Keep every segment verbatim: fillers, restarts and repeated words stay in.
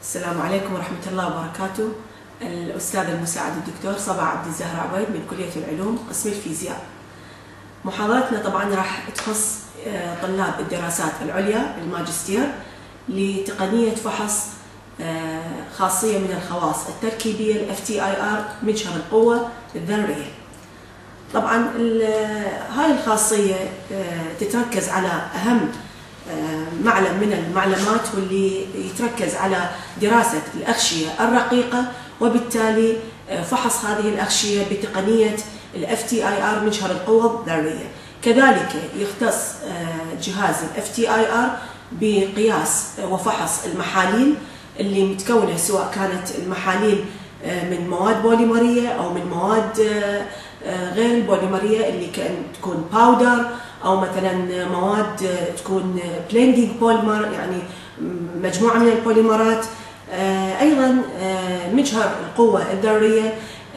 السلام عليكم ورحمة الله وبركاته. الأستاذ المساعد الدكتور صبا عبد الزهراء عبيد من كلية العلوم قسم الفيزياء. محاضرتنا طبعا راح تخص طلاب الدراسات العليا الماجستير لتقنية فحص خاصية من الخواص التركيبية ال إف تي آي آر مجهر القوة الذرية. طبعا هاي الخاصية تتركز على أهم معلم من المعلمات واللي يتركز على دراسة الأغشية الرقيقة وبالتالي فحص هذه الأغشية بتقنية ال إف تي آي آر مجهر القوة الذرية. كذلك يختص جهاز ال إف تي آي آر بقياس وفحص المحاليل اللي متكونة سواء كانت المحاليل من مواد بوليمرية أو من مواد غير البوليمرية اللي كان تكون باودر أو مثلا مواد تكون بليندينج بوليمر يعني مجموعة من البوليمرات. أيضا مجهر القوة الذرية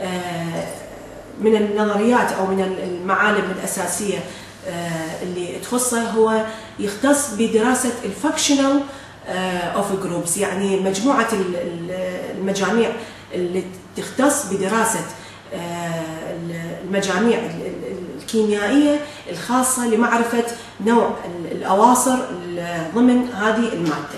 من النظريات أو من المعالم الأساسية اللي تخصه هو يختص بدراسة الفانكشنال اوف جروبس، يعني مجموعة المجاميع اللي تختص بدراسة المجاميع الكيميائية الخاصة لمعرفة نوع الأواصر ضمن هذه المادة.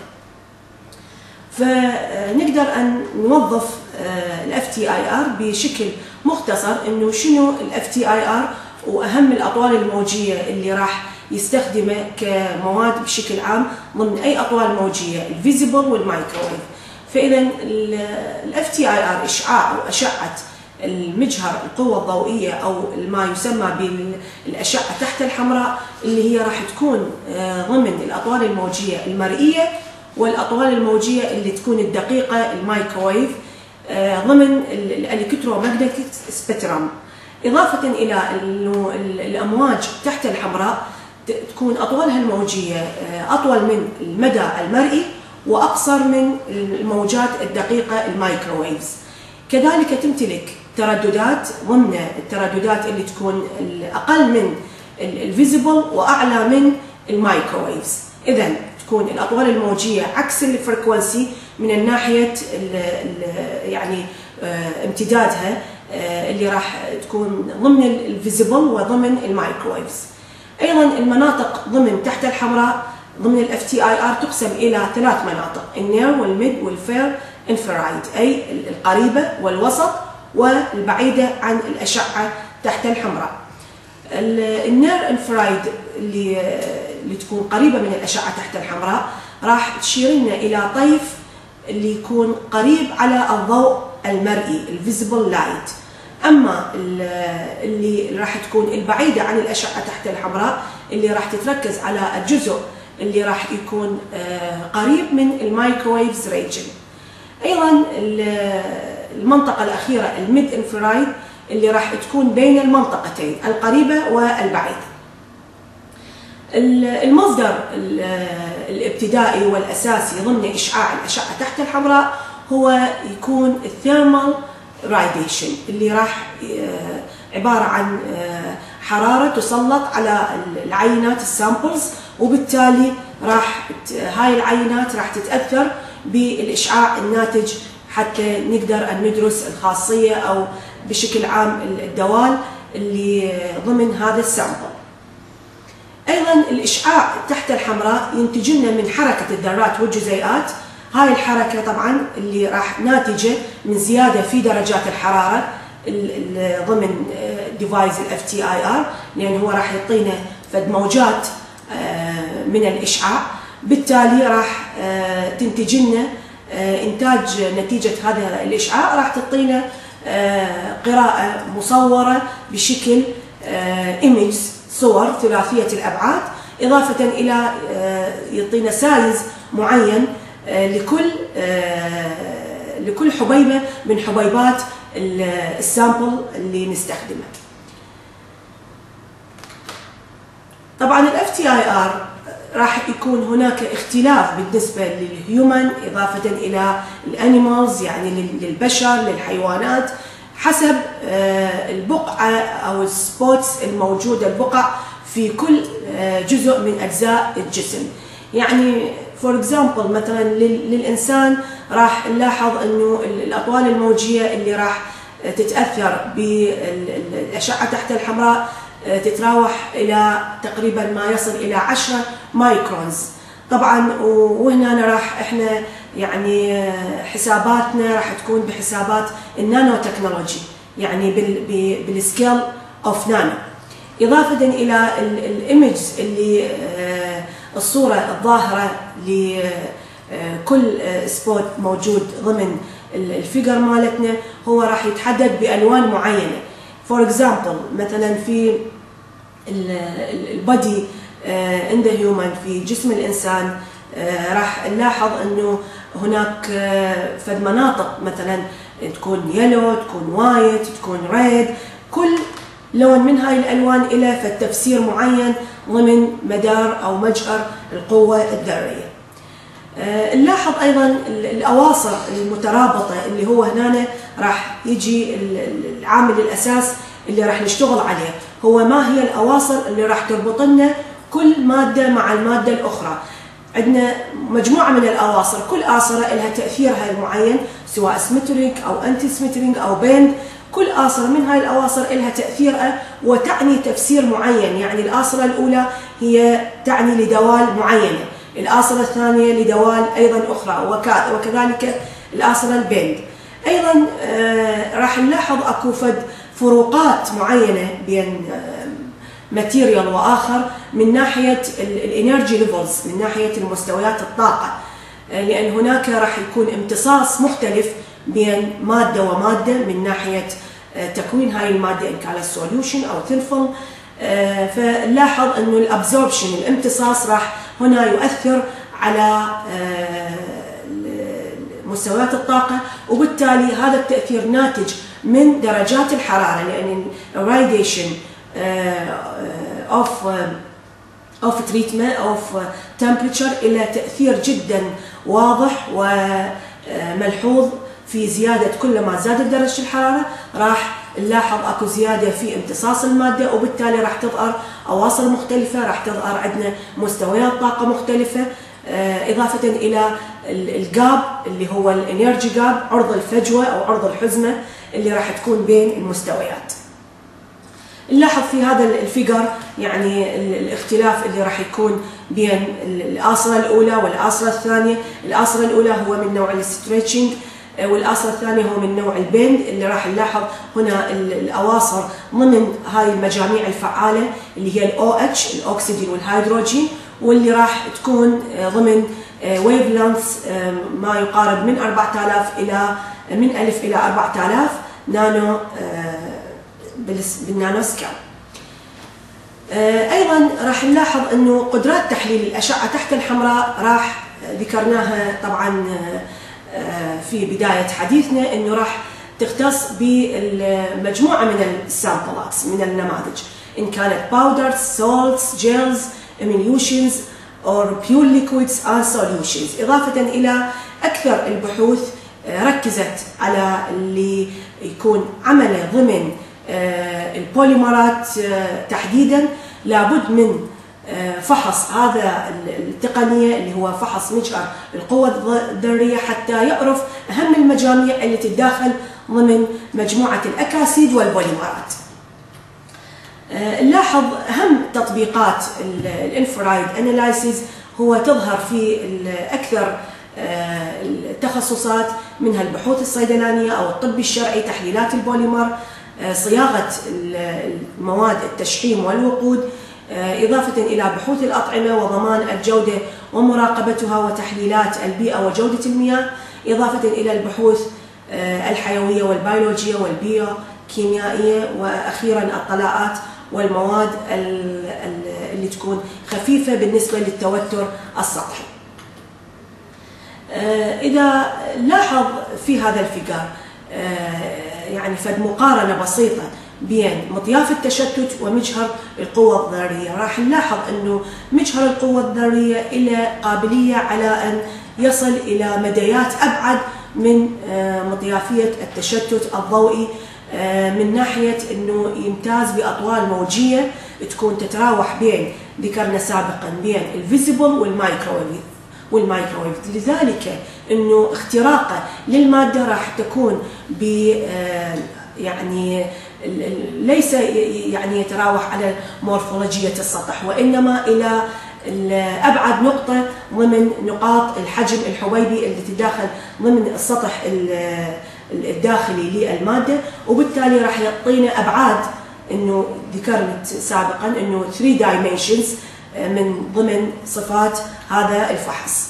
فنقدر أن نوظف ال إف تي آي آر بشكل مختصر إنه شنو ال إف تي آي آر وأهم الأطوال الموجية اللي راح يستخدمه كمواد بشكل عام ضمن أي أطوال موجية الفيزيبل والمايكروويف. فإذا ال إف تي آي آر إشعاع أو أشعة المجهر القوة الضوئية أو ما يسمى بالأشعة تحت الحمراء اللي هي راح تكون ضمن الأطوال الموجية المرئية والأطوال الموجية اللي تكون الدقيقة المايكروويف ضمن الإلكترومغناطيسيك سبيكترم، إضافة إلى أنه الأمواج تحت الحمراء تكون أطوالها الموجية أطول من المدى المرئي وأقصر من الموجات الدقيقة المايكروويفز. كذلك تمتلك ترددات ضمن الترددات اللي تكون أقل من الفيزيبل وأعلى من المايكروويفز. إذا تكون الأطوال الموجية عكس الفريكونسي من الناحية ال ال يعني امتدادها اللي راح تكون ضمن الفيزيبل وضمن المايكروويفز. أيضا المناطق ضمن تحت الحمراء ضمن ال إف تي آي آر تقسم إلى ثلاث مناطق: النير والميد والفير انفرايد، أي القريبة والوسط والبعيدة عن الأشعة تحت الحمراء. النير انفرايد اللي اللي تكون قريبة من الأشعة تحت الحمراء راح تشير لنا إلى طيف اللي يكون قريب على الضوء المرئي الفيزيبل لايت. أما اللي راح تكون البعيدة عن الأشعة تحت الحمراء اللي راح تتركز على الجزء اللي راح يكون قريب من المايكروويفز ريجن. أيضا المنطقة الأخيرة الميد انفرايد اللي راح تكون بين المنطقتين القريبة والبعيدة. المصدر الابتدائي والأساسي ضمن إشعاع الأشعة تحت الحمراء هو يكون الثيرمال راديشن اللي راح عبارة عن حرارة تسلط على العينات السامبلز، وبالتالي راح هاي العينات راح تتأثر بالإشعاع الناتج حتى نقدر أن ندرس الخاصية أو بشكل عام الدوال اللي ضمن هذا السامبل. أيضا الإشعاع تحت الحمراء ينتج لنا من حركة الذرات والجزيئات. هاي الحركة طبعا اللي راح ناتجة من زيادة في درجات الحرارة ضمن ديفايس ال إف تي آي آر، لأن هو راح يعطينا فد موجات من الإشعاع، بالتالي راح تنتج لنا إنتاج نتيجة هذا الإشعاع راح تعطينا قراءة مصورة بشكل إيمج، صور ثلاثية الأبعاد، إضافة إلى يعطينا سايز معين لكل لكل حبيبة من حبيبات السامبل اللي نستخدمه. طبعا ال إف تي آي آر راح يكون هناك اختلاف بالنسبة للهيومن إضافة إلى الأنيمالز يعني للبشر للحيوانات حسب البقعة أو السبوتس الموجودة البقع في كل جزء من أجزاء الجسم. يعني فور اكزامبل مثلا للإنسان راح نلاحظ أنه الأطوال الموجية اللي راح تتأثر بالأشعة تحت الحمراء تتراوح إلى تقريبا ما يصل إلى عشرة مايكرونز. طبعا وهنا راح احنا يعني حساباتنا راح تكون بحسابات النانو تكنولوجي، يعني بالسكيل اوف نانو. إضافة إلى الإيمج اللي الصورة الظاهرة لكل سبوت موجود ضمن الفيجر مالتنا هو راح يتحدد بألوان معينة. فور اكزامبل مثلا في البادي عند هيومن في جسم الإنسان راح نلاحظ أنه هناك فد مناطق مثلا تكون يلو، تكون وايت، تكون ريد، كل لون من هاي الألوان إلى فالتفسير معين ضمن مدار أو مجهر القوة الذرية. نلاحظ أيضا الأواصر المترابطة اللي هو هنا راح يجي العامل الأساس اللي راح نشتغل عليه، هو ما هي الأواصر اللي راح تربط لنا كل مادة مع المادة الأخرى. عندنا مجموعة من الأواصر، كل آصرة لها تأثيرها المعين سواء سيمتريك أو أنتي سيمتريك أو بيند. كل آصرة من هاي الأواصر لها تأثيرها وتعني تفسير معين، يعني الآصرة الأولى هي تعني لدوال معينة، الآصرة الثانية لدوال أيضا أخرى، وكذلك الآصرة البيند. أيضا آه راح نلاحظ أكو فد فروقات معينة بين آه ماتيريال وآخر من ناحية الانرجي ليفلز، من ناحية المستويات الطاقة، آه لأن هناك راح يكون امتصاص مختلف بين مادة ومادة من ناحية آه تكوين هاي المادة إن كانت سوليوشن أو ثين فيلم. آه فنلاحظ أنه الابزوربشن الامتصاص راح هنا يؤثر على آه مستويات الطاقة، وبالتالي هذا التأثير ناتج من درجات الحرارة، لأن الراديشن اوف اوف تريتمنت اوف تمبريتشر إلى تأثير جدا واضح وملحوظ في زيادة. كلما زادت درجة الحرارة راح نلاحظ اكو زيادة في امتصاص المادة، وبالتالي راح تظهر أواصر مختلفة، راح تظهر عندنا مستويات طاقة مختلفة، إضافة إلى الجاب اللي هو الانرجي جاب، عرض الفجوة أو عرض الحزمة اللي راح تكون بين المستويات. نلاحظ في هذا الفيجر يعني الاختلاف اللي راح يكون بين الآصرة الأولى والآصرة الثانية. الآصرة الأولى هو من نوع الستريتشنج، والآصرة الثانية هو من نوع البيند، اللي راح نلاحظ هنا الأواصر ضمن هاي المجاميع الفعالة اللي هي الأو اتش الأكسجين والهيدروجين، واللي راح تكون ضمن ويف لينث ما يقارب من أربعة آلاف إلى من ألف إلى أربعة آلاف نانو بالنانو سكيل. أيضا راح نلاحظ أنه قدرات تحليل الأشعة تحت الحمراء راح ذكرناها طبعا في بداية حديثنا، أنه راح تختص بمجموعة من السامبلات من النماذج، إن كانت باودرز، سولتس، جيلز، emulsions or pure liquids and solutions. إضافة إلى أكثر البحوث ركزت على اللي يكون عمله ضمن البوليمرات تحديدا. لابد من فحص هذا التقنية اللي هو فحص مجهر القوة الذرية حتى يعرف أهم المجاميع اللي تتداخل ضمن مجموعة الأكاسيد والبوليمرات. نلاحظ أهم تطبيقات الانفرايد اناليسيز هو تظهر في أكثر التخصصات، منها البحوث الصيدلانية أو الطب الشرعي، تحليلات البوليمر، صياغة المواد التشحيم والوقود، إضافة إلى بحوث الأطعمة وضمان الجودة ومراقبتها، وتحليلات البيئة وجودة المياه، إضافة إلى البحوث الحيوية والبيولوجية والبيوكيميائية، وأخيرا الطلاءات والمواد اللي تكون خفيفة بالنسبة للتوتر السطحي. إذا لاحظ في هذا الفيجر يعني فد مقارنة بسيطة بين مطياف التشتت ومجهر القوة الذرية، راح نلاحظ أنه مجهر القوة الذرية له قابلية على أن يصل إلى مديات أبعد من مطيافية التشتت الضوئي، من ناحية أنه يمتاز بأطوال موجية تكون تتراوح بين، ذكرنا سابقا، بين الفيزيبل والمايكروويف والمايكروويف، لذلك انه اختراقه للماده راح تكون ب يعني ليس يعني يتراوح على مورفولوجيه السطح، وانما الى ابعد نقطه ضمن نقاط الحجم الحبيبي اللي تتداخل ضمن السطح الداخلي للماده، وبالتالي راح يعطينا ابعاد انه ذكرت سابقا انه ثري دايمنشنز من ضمن صفات هذا الفحص.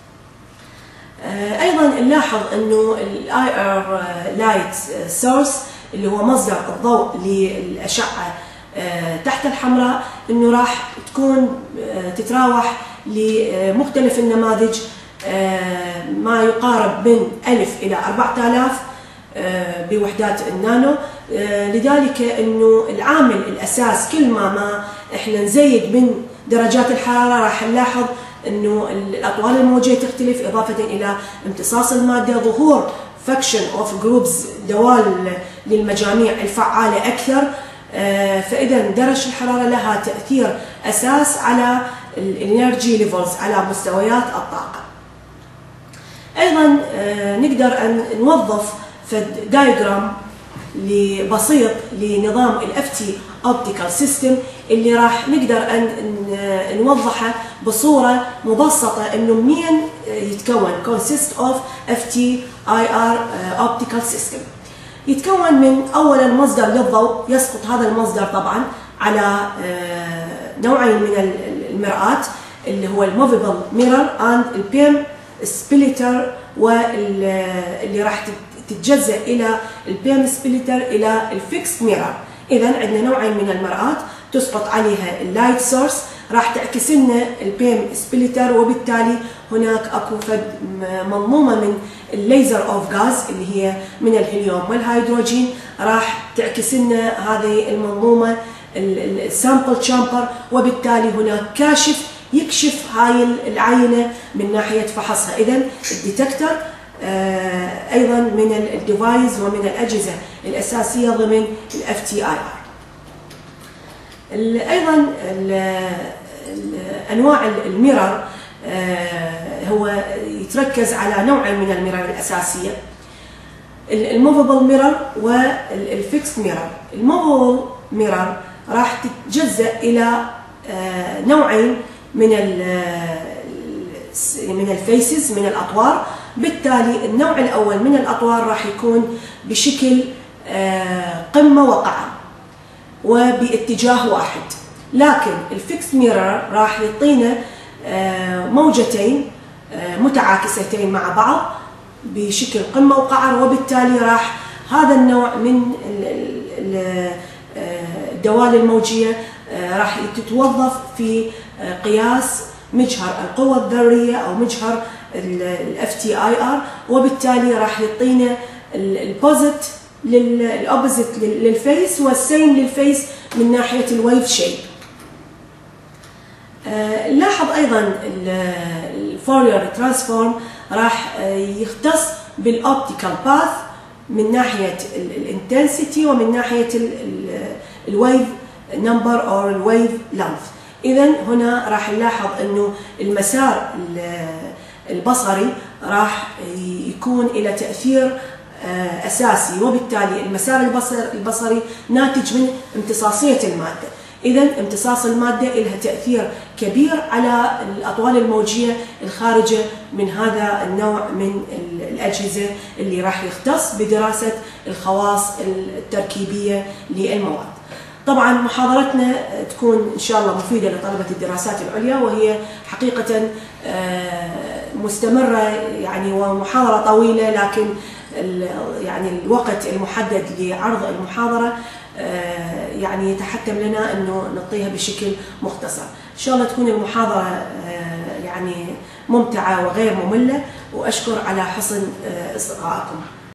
ايضا نلاحظ انه الاي ار لايت سورس اللي هو مصدر الضوء للاشعه تحت الحمراء انه راح تكون تتراوح لمختلف النماذج ما يقارب من ألف إلى أربعة آلاف بوحدات النانو، لذلك انه العامل الاساس كل ما ما احنا نزيد من درجات الحراره راح نلاحظ انه الاطوال الموجيه تختلف، اضافه الى امتصاص الماده، ظهور فاكشن اوف جروبز دوال للمجاميع الفعاله اكثر. فاذا درجه الحراره لها تاثير اساس على الانرجي ليفلز، على مستويات الطاقه. ايضا نقدر ان نوظف فد دايجرام بسيط لنظام الاف تي اوبتيكال سيستم اللي راح نقدر ان نوضحه بصوره مبسطه انه منين يتكون consist of اف تي اي ار optical system. يتكون من اولا مصدر للضوء، يسقط هذا المصدر طبعا على نوعين من المرآة اللي هو الموفيبل ميرور اند البيم سبليتر، واللي راح تتجزأ الى البيم سبليتر الى الفيكس ميرور. اذا عندنا نوعين من المرآة تسقط عليها اللايت سورس، راح تعكس لنا البيم سبليتر، وبالتالي هناك اكو فد منظومه من الليزر اوف غاز اللي هي من الهيليوم والهيدروجين، راح تعكس لنا هذه المنظومه السامبل تشامبر، وبالتالي هناك كاشف يكشف هاي العينه من ناحيه فحصها. اذا الديتكتور ايضا من الديفايس ومن الاجهزه الاساسيه ضمن الاف تي اي ار. ايضا انواع الميرر هو يتركز على نوعين من الميرر الاساسيه، الموفبل ميرر والفيكس ميرر. الموفبل ميرر راح تتجزأ الى نوعين من من الفيسز، من الاطوار. بالتالي النوع الاول من الاطوار راح يكون بشكل قمه وقاع وباتجاه واحد، لكن الفيكس ميرور راح يعطينا موجتين متعاكستين مع بعض بشكل قمه وقعر، وبالتالي راح هذا النوع من الدوال الموجيه راح تتوظف في قياس مجهر القوة الذرية أو مجهر الاف تي اي ار، وبالتالي راح يعطينا البوزيت للأوبوزيت للفيس والسيم للفيس من ناحية الويف شيب. نلاحظ أيضا الفورير ترانسفورم راح يختص بالأوبتيكال باث من ناحية الانتنسيتي ومن ناحية الويف نمبر أو الويف لينث. إذا هنا راح نلاحظ أنه المسار البصري راح يكون إلى تأثير أساسي، وبالتالي المسار البصري ناتج من امتصاصية المادة. إذا امتصاص المادة لها تأثير كبير على الأطوال الموجية الخارجة من هذا النوع من الأجهزة اللي راح يختص بدراسة الخواص التركيبية للمواد. طبعا محاضرتنا تكون إن شاء الله مفيدة لطلبة الدراسات العليا، وهي حقيقة مستمرة يعني ومحاضرة طويلة، لكن يعني الوقت المحدد لعرض المحاضرة يعني يتحتم لنا أنه نعطيها بشكل مختصر. إن شاء الله تكون المحاضرة يعني ممتعة وغير مملة، وأشكر على حسن استقرائكم.